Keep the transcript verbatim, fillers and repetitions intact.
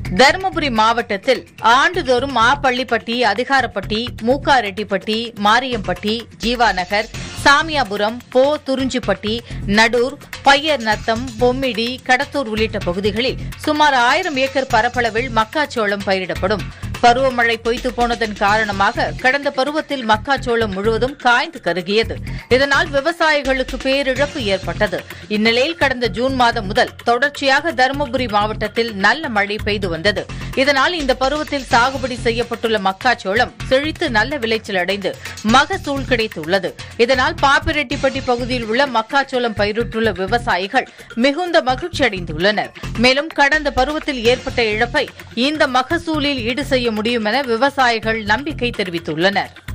தருமபுரி மாவட்டத்தில் ஆண்டுதோறும் ஆப்பள்ளிப்பட்டி, அதிகாரப்பட்டி, மூக்காரெட்டிப்பட்டி, மாரியம்பட்டி, ஜீவாநகர், சாமியாபுரம், போ துறிஞ்சிப்பட்டி, நடூர், பையர் நத்தம், பொம்மிடி, கடத்தூர் உள்ளிட்ட பகுதிகளில் சுமார் ஆயிரம் ஏக்கர் பரப்பளவில் மக்காச்சோளம் பயிரிடப்படும். பருவமழை பொய்த்து போனதன் காரணமாக கடந்த பருவத்தில் மக்காச்சோளம் முழுவதும் காய்ந்து கருகியது. இதனால் விவசாயிகளுக்கு பேரிழப்பு ஏற்பட்டது. இந்நிலையில் கடந்த ஜூன் மாதம் முதல் தொடர்ச்சியாக தருமபுரி மாவட்டத்தில் நல்ல மழை பெய்து வந்தது. இதனால் இந்த பருவத்தில் சாகுபடி செய்யப்பட்டுள்ள மக்காச்சோளம் செழித்து நல்ல விளைச்சல் அடைந்து மகசூல் கிடைத்துள்ளது. இதனால் பாப்பிரெட்டிப்பட்டி பகுதியில் உள்ள மக்காச்சோளம் பயிரிட்டுள்ள விவசாயிகள் மிகுந்த மகிழ்ச்சி அடைந்துள்ளனர். மேலும் கடந்த பருவத்தில் ஏற்பட்ட இழப்பை இந்த மகசூலில் ஈடு செய்ய முடியும் என விவசாயிகள் நம்பிக்கை தெரிவித்துள்ளனர்.